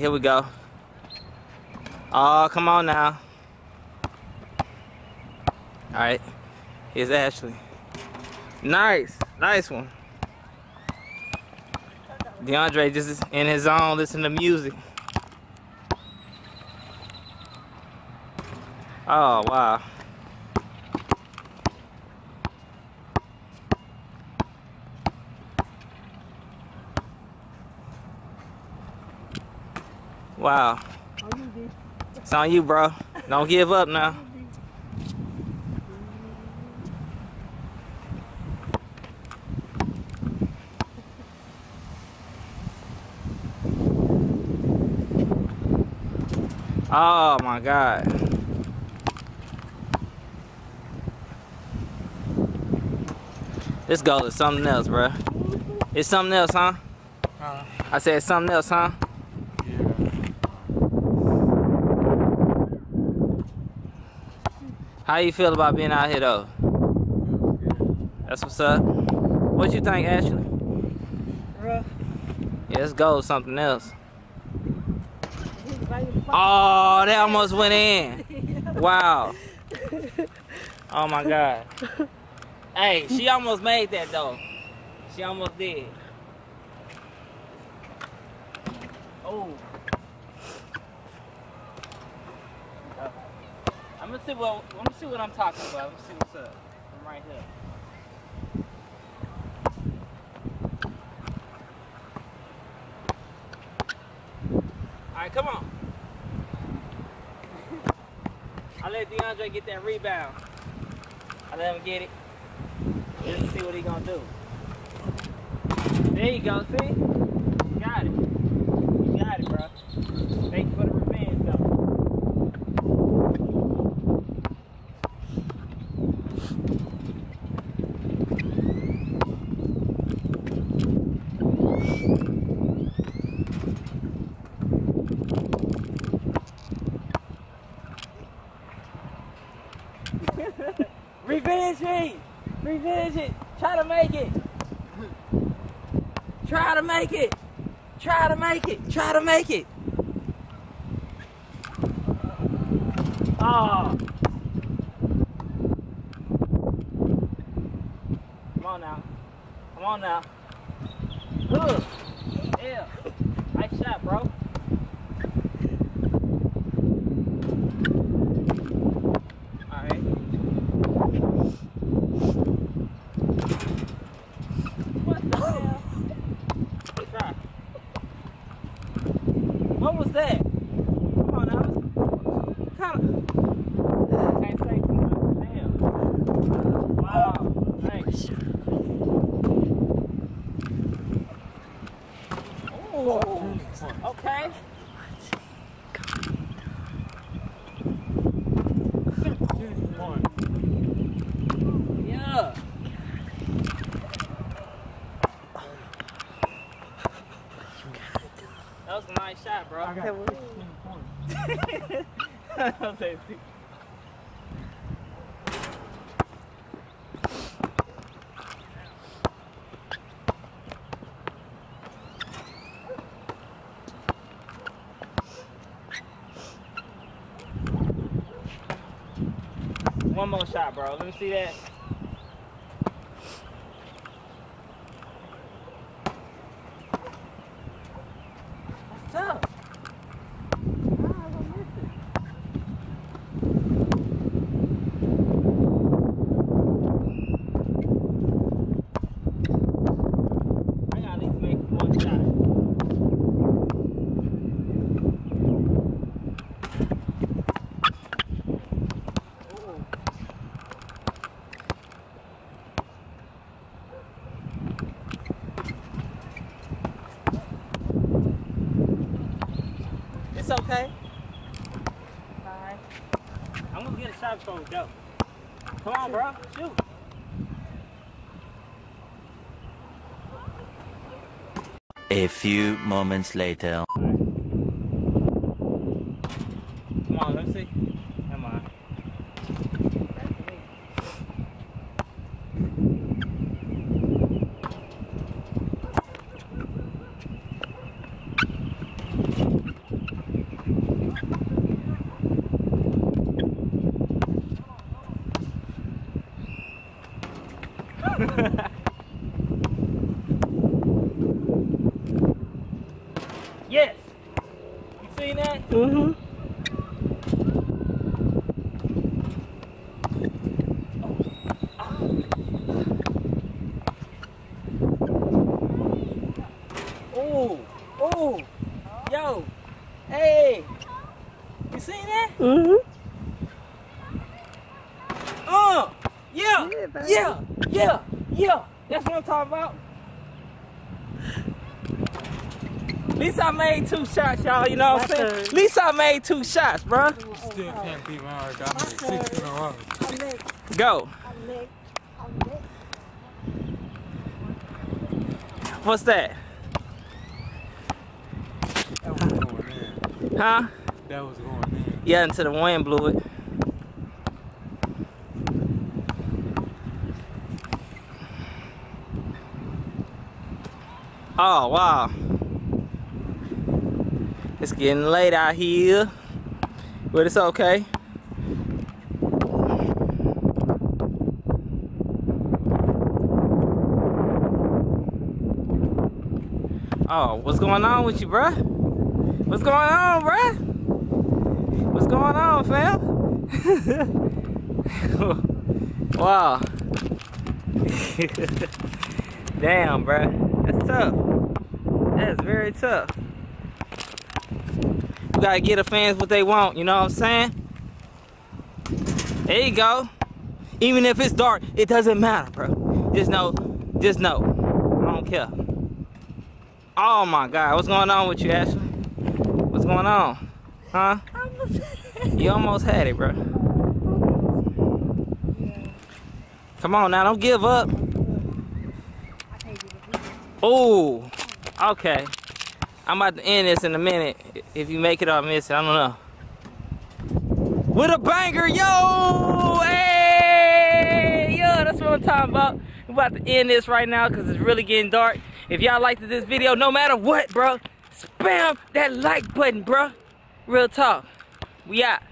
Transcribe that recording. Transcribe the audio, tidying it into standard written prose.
here we go. Oh, come on now. Alright. Here's Ashley. Nice. Nice one. DeAndre just in his zone, listening to music. Oh, wow. Wow. It's on you, bro. Don't give up now. Oh my God. This goal is something else, bro. It's something else, huh? I said it's something else, huh? How you feel about being out here though? That's what's up. What you think, Ashley? Rough. Yeah, let's go something else. Oh, that almost went in. Wow. Oh my God. Hey, she almost made that though. She almost did. Oh. Let me see what I'm talking about. Let me see what's up. I'm right here. Alright, come on. I let DeAndre get that rebound. I let him get it. Let's see what he gonna do. There you go, see? You got it. You got it, bro. Thank you for the revenge, though. Revenge me! Revenge it! Try to make it! Try to make it! Try to make it! Try to make it! Oh! Come on now. Come on now. Good! Yeah! Nice shot, bro. What was that? Come on now. Kinda. Can't say too much. Damn. Wow. Thanks. Oh. Okay. Yeah. That was a nice shot, bro. I got 16 points. One more shot, bro. Let me see that. What's up? It's okay. Alright. I'm gonna get a shot before we go. Come on, bro. Shoot. A few moments later. Right. Come on, let's see. Come on. Yeah. Yeah. Yeah. Yeah. That's what I'm talking about. At least I made 2 shots, y'all. You know what I'm saying? At least I made 2 shots, bro. Still can't beat my record. I made 6 in a row. Go. What's that? That was going in. Huh? That was going in. Yeah, until the wind blew it. Oh, wow. It's getting late out here, but it's okay. Oh, what's going on with you, bruh? What's going on, bruh? What's going on, fam? Wow. Damn, bruh. That's tough. That's very tough. You gotta get the fans what they want, you know what I'm saying? There you go. Even if it's dark, it doesn't matter, bro. Just know. I don't care. Oh my God, what's going on with you, Ashley? What's going on? Huh? You almost had it, bro. Come on now, don't give up. Oh, okay. I'm about to end this in a minute. If you make it or miss it, I don't know. With a banger, yo! Hey! Yo, that's what I'm talking about. We're about to end this right now because it's really getting dark. If y'all liked this video, no matter what, bro, spam that like button, bro. Real talk. We out.